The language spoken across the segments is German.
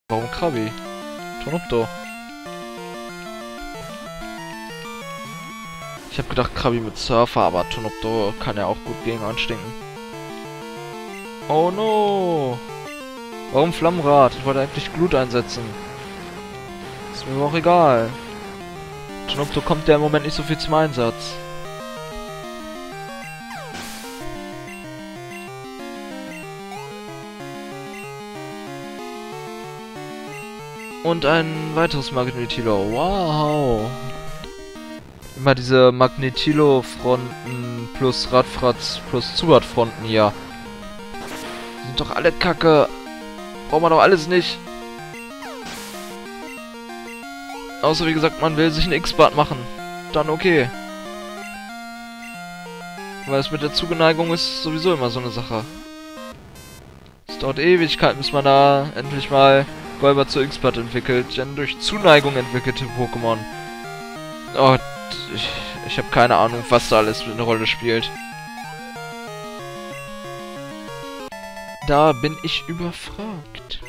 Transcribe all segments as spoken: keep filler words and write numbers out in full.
Warum Krabi? Tonopto. Ich habe gedacht Krabi mit Surfer, aber Tonopto kann ja auch gut gegen anstinken. Oh no! Warum Flammenrad? Ich wollte eigentlich Glut einsetzen. Ist mir aber auch egal. Tonopto kommt ja im Moment nicht so viel zum Einsatz. Und ein weiteres Magnetilo. Wow! Immer diese Magnetilo-Fronten plus Radfratz plus Zubat-Fronten hier. Die sind doch alle kacke. Braucht man doch alles nicht. Außer wie gesagt, man will sich ein X-Bad machen. Dann okay. Weil es mit der Zugeneigung ist sowieso immer so eine Sache. Es dauert Ewigkeit, bis man da endlich mal Golbat zu X-Bad entwickelt. Denn durch Zuneigung entwickelte Pokémon. Oh, ich, ich habe keine Ahnung, was da alles eine Rolle spielt. Da bin ich überfragt.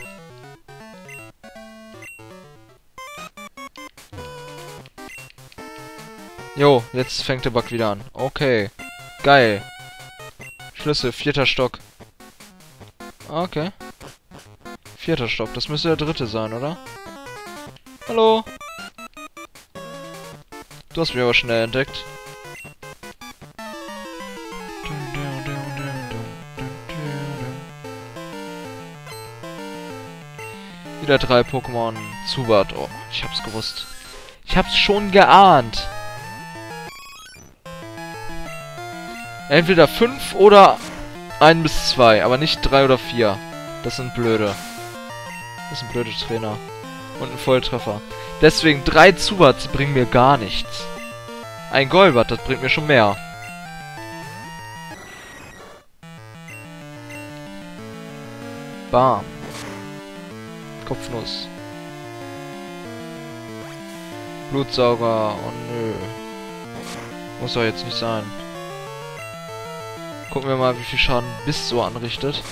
Jo, jetzt fängt der Bug wieder an. Okay. Geil. Schlüssel, vierter Stock. Okay. Vierter Stock, das müsste der dritte sein, oder? Hallo? Du hast mich aber schnell entdeckt. Wieder drei Pokémon. Zubat. Oh, ich hab's gewusst. Ich hab's schon geahnt. Entweder fünf oder ein bis zwei, aber nicht drei oder vier. Das sind blöde. Das sind blöde Trainer. Und ein Volltreffer. Deswegen drei Zubats bringen mir gar nichts. Ein Golbat, das bringt mir schon mehr. Bam. Kopfnuss. Blutsauger. Oh nö. Muss doch jetzt nicht sein. Gucken wir mal, wie viel Schaden Biss so anrichtet.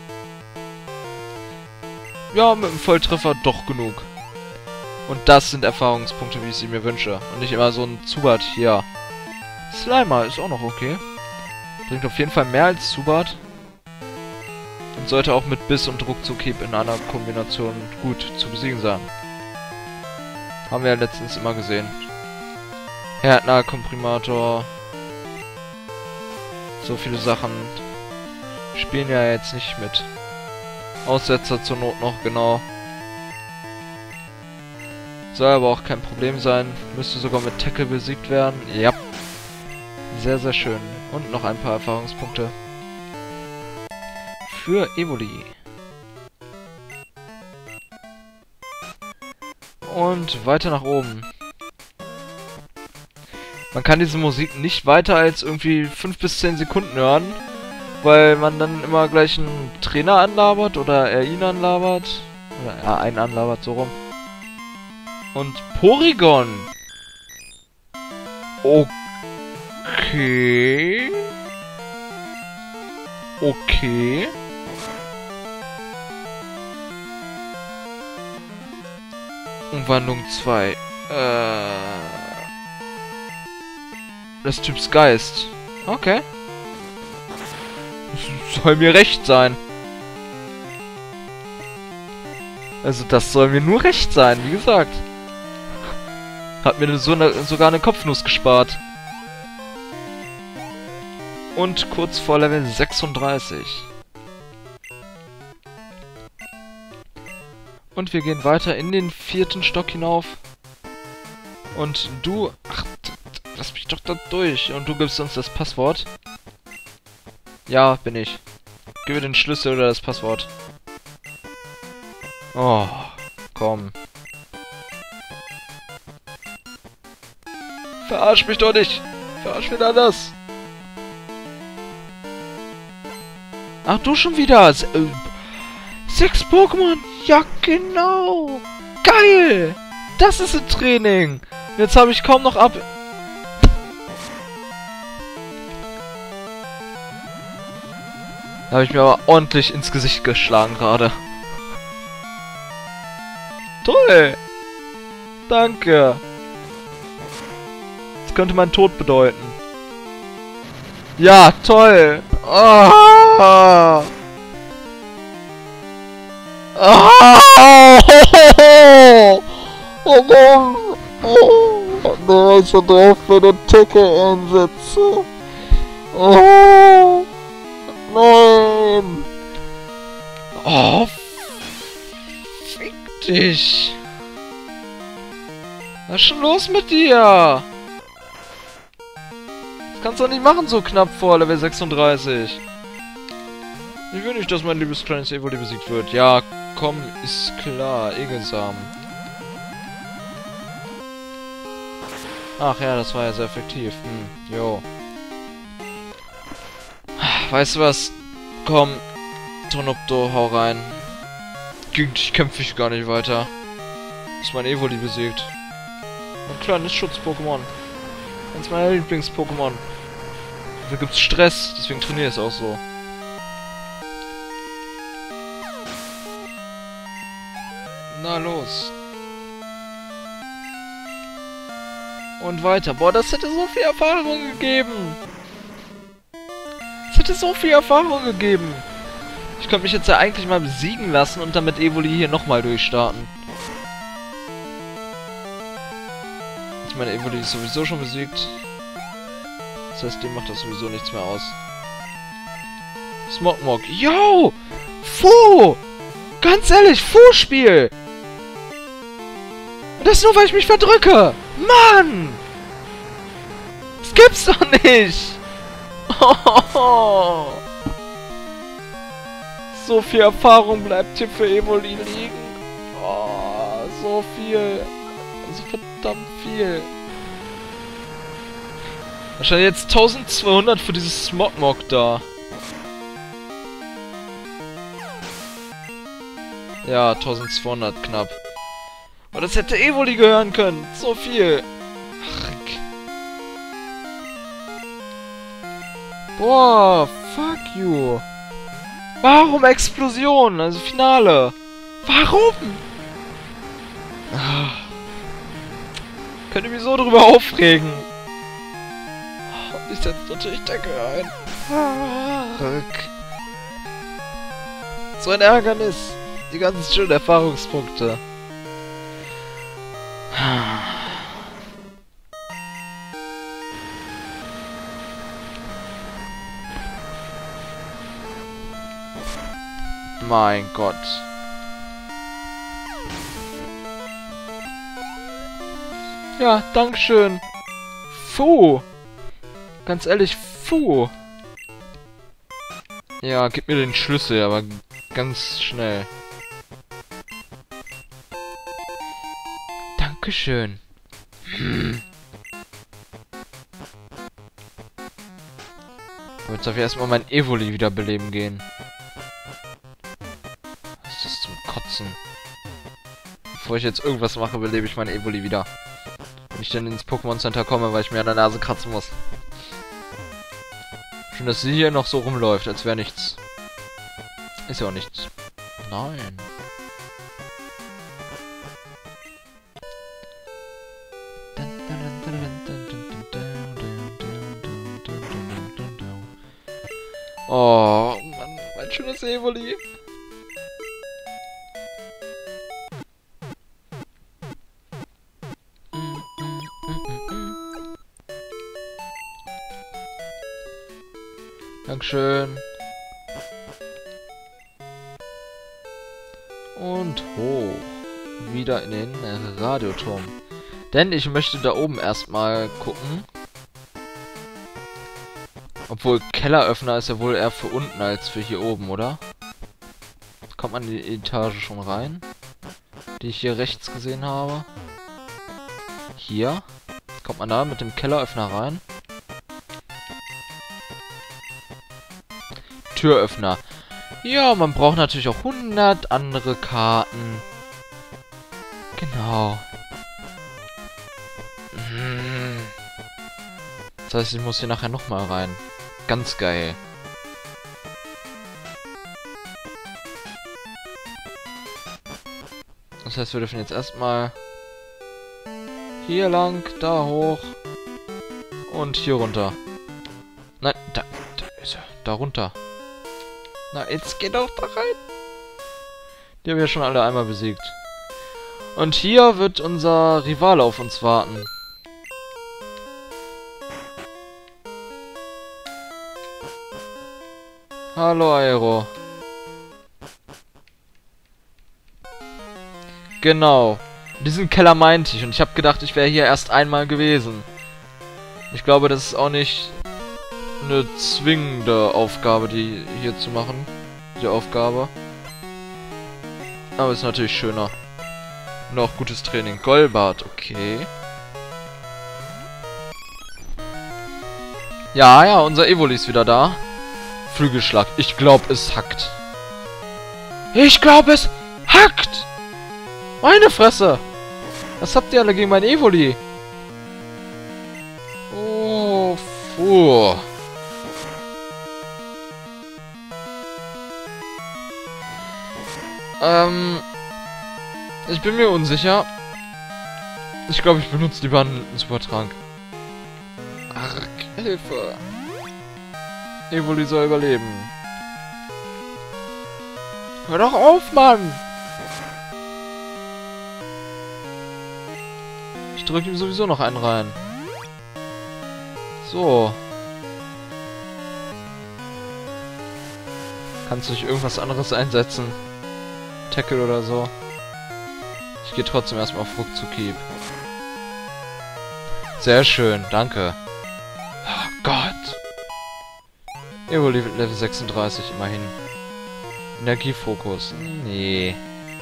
Ja, mit einem Volltreffer doch genug. Und das sind Erfahrungspunkte, wie ich sie mir wünsche. Und nicht immer so ein Zubat hier. Slimer ist auch noch okay. Bringt auf jeden Fall mehr als Zubat. Und sollte auch mit Biss und Ruckzuck-Hieb in einer Kombination gut zu besiegen sein. Haben wir ja letztens immer gesehen. Härtner, Komprimator. So viele Sachen spielen ja jetzt nicht mit. Aussetzer zur Not noch, genau. Soll aber auch kein Problem sein. Müsste sogar mit Tackle besiegt werden. Ja. Sehr, sehr schön. Und noch ein paar Erfahrungspunkte. Für Evoli. Und weiter nach oben. Man kann diese Musik nicht weiter als irgendwie fünf bis zehn Sekunden hören, weil man dann immer gleich einen Trainer anlabert oder er ihn anlabert. Oder er einen anlabert, so rum. Und Porygon. Okay. Okay. Umwandlung zwei. Äh... des Typs Geist. Okay. Soll mir recht sein. Also das soll mir nur recht sein, wie gesagt. Hat mir so ne, sogar eine Kopfnuss gespart. Und kurz vor Level sechsunddreißig. Und wir gehen weiter in den vierten Stock hinauf. Und du... Ach, lass mich doch da durch. Und du gibst uns das Passwort. Ja, bin ich. Gib mir den Schlüssel oder das Passwort. Oh, komm. Verarsch mich doch nicht. Verarsch mich anders. Ach, du schon wieder. Se äh, sechs Pokémon. Ja, genau. Geil. Das ist ein Training. Jetzt habe ich kaum noch ab... Da habe ich mir aber ordentlich ins Gesicht geschlagen gerade. Toll! Danke! Das könnte mein Tod bedeuten. Ja, toll! Ah! Ah! Oh Mann! Oh, nee, ich drauf für den Ticker einsetze. Oh! Nein! Oh! Fick dich! Was ist schon los mit dir? Das kannst du doch nicht machen, so knapp vor Level sechsunddreißig. Ich will nicht, dass mein liebes kleines Evoli besiegt wird. Ja, komm, ist klar. Egelsamen. Ach ja, das war ja sehr effektiv. Hm, jo. Weißt du was? Komm, Tonopto, hau rein. Gegen dich kämpfe ich gar nicht weiter. Ist mein Evoli besiegt. Ein kleines Schutz-Pokémon. Eins meiner Lieblings-Pokémon. Da gibt's Stress, deswegen trainiere ich es auch so. Na los. Und weiter. Boah, das hätte so viel Erfahrung gegeben. Das hätte so viel Erfahrung gegeben. Ich könnte mich jetzt ja eigentlich mal besiegen lassen und dann mit Evoli hier nochmal durchstarten. Ich meine, Evoli ist sowieso schon besiegt. Das heißt, dem macht das sowieso nichts mehr aus. Smogmog. Yo! Fu! Ganz ehrlich, Fu-Spiel! Und das nur, weil ich mich verdrücke! Mann! Das gibt's doch nicht! Oh. So viel Erfahrung bleibt hier für Evoli liegen. Oh, so viel. So verdammt viel. Wahrscheinlich jetzt eintausendzweihundert für dieses Smogmog da. Ja, eintausendzweihundert knapp. Aber das hätte Evoli gehören können. So viel. Ach, boah, fuck you. Warum Explosion? Also Finale. Warum? Ah. Könnt ihr mich so drüber aufregen? Und ich setze natürlich Decke ein. Fuck. So ein Ärgernis. Die ganzen schönen Erfahrungspunkte. Mein Gott. Ja, dankeschön. Fu. Ganz ehrlich, Fu. Ja, gib mir den Schlüssel, aber ganz schnell. Dankeschön. Hm. Jetzt darf ich erstmal mein Evoli wiederbeleben gehen. Was ist das zum Kotzen? Bevor ich jetzt irgendwas mache, belebe ich mein Evoli wieder. Wenn ich dann ins Pokémon Center komme, weil ich mir an der Nase kratzen muss. Schön, dass sie hier noch so rumläuft, als wäre nichts. Ist ja auch nichts. Nein. Oh, Mann, mein schönes Evoli. Dankeschön. Und hoch. Wieder in den Radioturm. Denn ich möchte da oben erstmal gucken. Obwohl, Kelleröffner ist ja wohl eher für unten als für hier oben, oder? Kommt man in die Etage schon rein? Die ich hier rechts gesehen habe. Hier. Kommt man da mit dem Kelleröffner rein? Türöffner. Ja, man braucht natürlich auch hundert andere Karten. Genau. Das heißt, ich muss hier nachher nochmal rein. Ganz geil. Das heißt, wir dürfen jetzt erstmal hier lang, da hoch und hier runter. Nein, da, da ist er. Da runter. Na, jetzt geht doch da rein. Die haben wir ja schon alle einmal besiegt. Und hier wird unser Rivale auf uns warten. Hallo, Aero. Genau. Diesen Keller meinte ich. Und ich habe gedacht, ich wäre hier erst einmal gewesen. Ich glaube, das ist auch nicht eine zwingende Aufgabe, die hier zu machen. Die Aufgabe. Aber ist natürlich schöner. Und auch gutes Training. Golbart, okay. Ja, ja, unser Evoli ist wieder da. Flügelschlag. Ich glaube, es hackt. Ich glaube, es hackt! Meine Fresse! Was habt ihr alle gegen mein Evoli? Oh, puh. Ähm... Ich bin mir unsicher. Ich glaube, ich benutze lieber einen Supertrank. Arg, Hilfe. Evoli soll überleben. Hör doch auf, Mann! Ich drücke ihm sowieso noch einen rein. So. Kannst du nicht irgendwas anderes einsetzen? Tackle oder so. Ich gehe trotzdem erstmal auf Ruck zu Keep. Sehr schön, danke. Oh Gott. Evoli Level sechsunddreißig, immerhin. Energiefokus. Nee.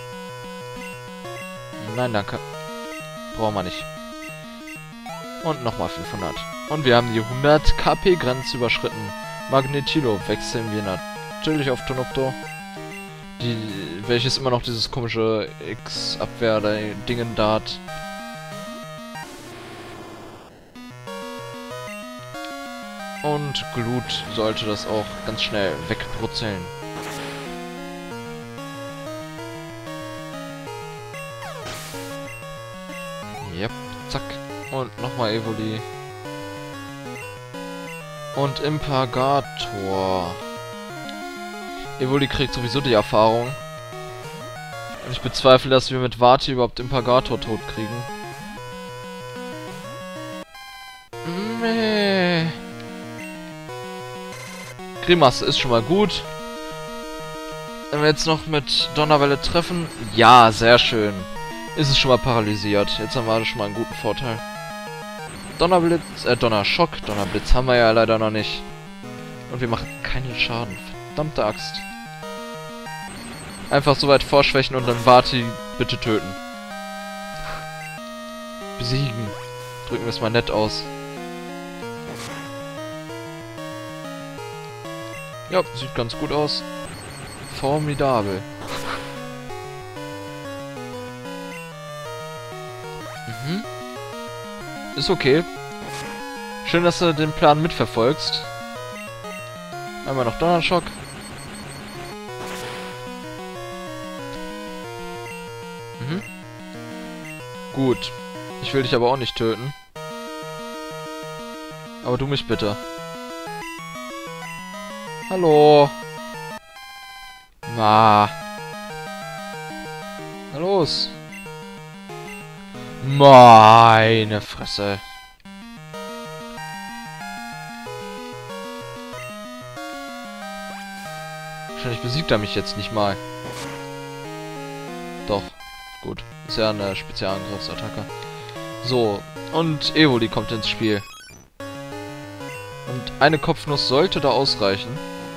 Nein, danke. Brauchen wir nicht. Und nochmal fünfhundert. Und wir haben die hundert K P-Grenze überschritten. Magnetilo wechseln wir natürlich auf Tonopto. Die, welches immer noch dieses komische X-Abwehr-Dingen da hat. Und Glut sollte das auch ganz schnell wegbrutzeln. Yep, zack. Und nochmal Evoli. Und Impagator. Evoli kriegt sowieso die Erfahrung. Und ich bezweifle, dass wir mit Vati überhaupt Impagator tot kriegen. Meh. Grimasse ist schon mal gut. Wenn wir jetzt noch mit Donnerwelle treffen. Ja, sehr schön. Ist es schon mal paralysiert. Jetzt haben wir schon mal einen guten Vorteil. Donnerblitz, äh, Donnerschock. Donnerblitz haben wir ja leider noch nicht. Und wir machen keinen Schaden. Verdammte Axt. Einfach so weit vorschwächen und dann Vati bitte töten. Besiegen. Drücken wir es mal nett aus. Ja, sieht ganz gut aus. Formidabel. Mhm. Ist okay. Schön, dass du den Plan mitverfolgst. Einmal noch Donnerschock. Mhm. Gut. Ich will dich aber auch nicht töten. Aber du mich bitte. Hallo. Na. Na los. Meine Fresse. Wahrscheinlich besiegt er mich jetzt nicht mal. Doch. Gut. Ist ja eine Spezialangriffsattacke. So. Und Evoli kommt ins Spiel. Und eine Kopfnuss sollte da ausreichen.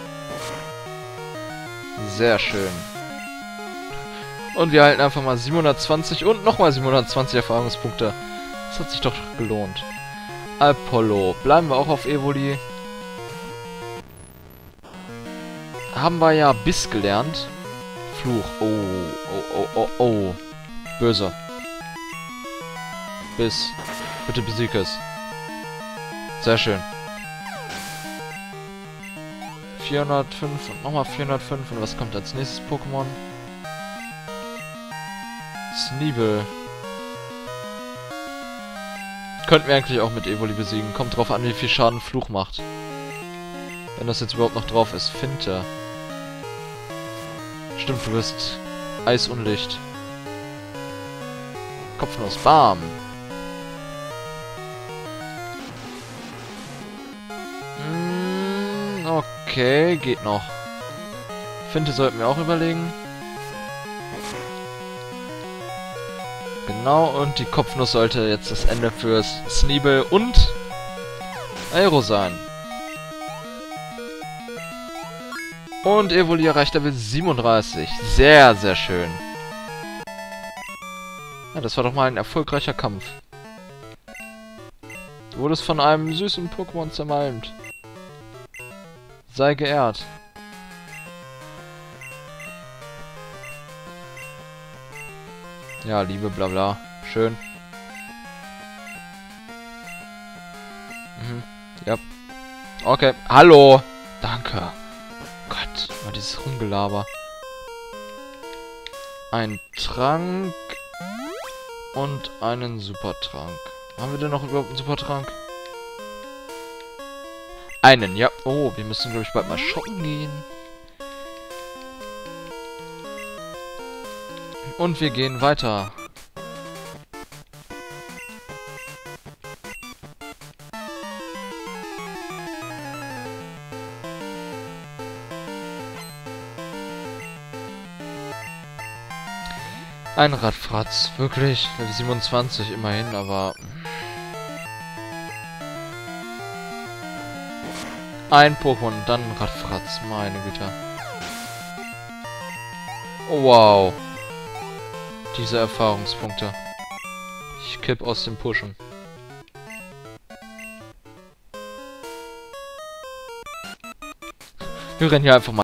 Sehr schön. Und wir halten einfach mal siebenhundertzwanzig und nochmal siebenhundertzwanzig Erfahrungspunkte. Das hat sich doch gelohnt. Apollo. Bleiben wir auch auf Evoli. Haben wir ja Biss gelernt. Fluch. Oh, oh, oh, oh, oh. Böse. Biss. Bitte besieg es. Sehr schön. vierhundertfünf und nochmal vierhundertfünf. Und was kommt als nächstes Pokémon? Sneebel. Könnten wir eigentlich auch mit Evoli besiegen. Kommt drauf an, wie viel Schaden Fluch macht. Wenn das jetzt überhaupt noch drauf ist. Finte. Stimmt, du bist Eis und Licht. Kopfnuss. Bam. Mm, okay, geht noch. Finte sollten wir auch überlegen. Genau, und die Kopfnuss sollte jetzt das Ende für Sneebel und Aero sein. Und Evoli erreicht Level siebenunddreißig. Sehr, sehr schön. Ja, das war doch mal ein erfolgreicher Kampf. Du wurdest von einem süßen Pokémon zermalmt. Sei geehrt. Ja, Liebe, bla bla. Schön. Mhm. Ja. Okay. Hallo. Danke. Gott, mal dieses Rumgelaber. Ein Trank und einen Supertrank. Haben wir denn noch überhaupt einen Supertrank? Einen, ja. Oh, wir müssen, glaube ich, bald mal shoppen gehen. Und wir gehen weiter. Ein Radfratz, wirklich. Level siebenundzwanzig immerhin, aber... Ein Pokémon, dann Radfratz, meine Güte. Oh, wow. Diese Erfahrungspunkte. Ich kipp aus dem Pushen. Wir rennen hier einfach mal